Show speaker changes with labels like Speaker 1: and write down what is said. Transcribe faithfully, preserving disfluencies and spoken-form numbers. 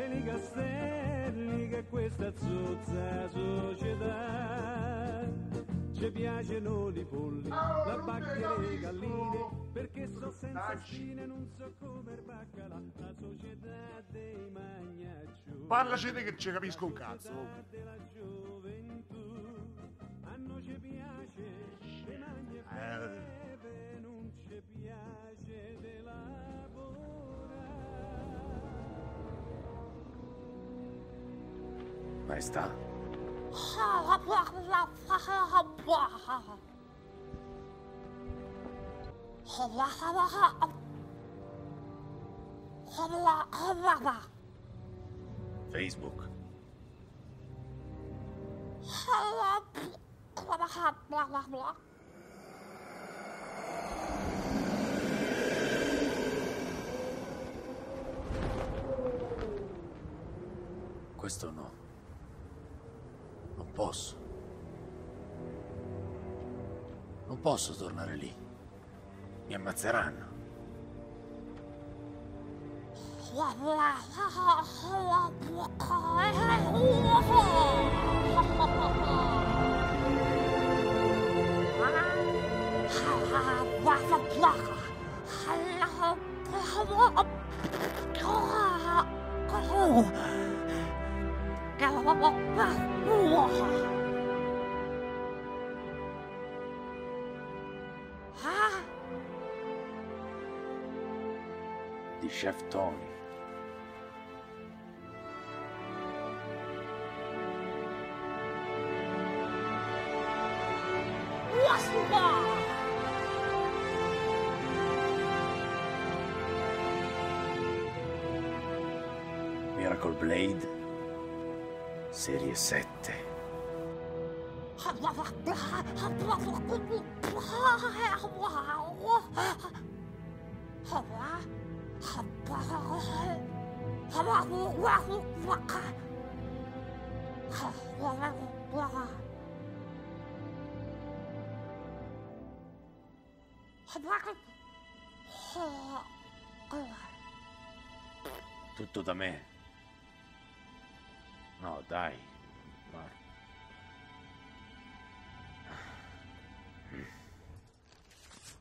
Speaker 1: nei castelli che questa zozza società. Ci piacciono i polli, la bacca e le galline, perché so senza spine, non so come il baccalà, la società dei magnaccioni.
Speaker 2: Parlaci te che ci capisco un cazzo.
Speaker 1: Della gioventù, a noi ci piace, le magne breve, non ci piace de lavorare.
Speaker 3: Maestà. Facebook. Questo no. Non posso. Non posso tornare lì. Mi ammazzeranno. Di Chef Tony. Miracle Blade Serie sette. Tutto da me. No, dai, Marco.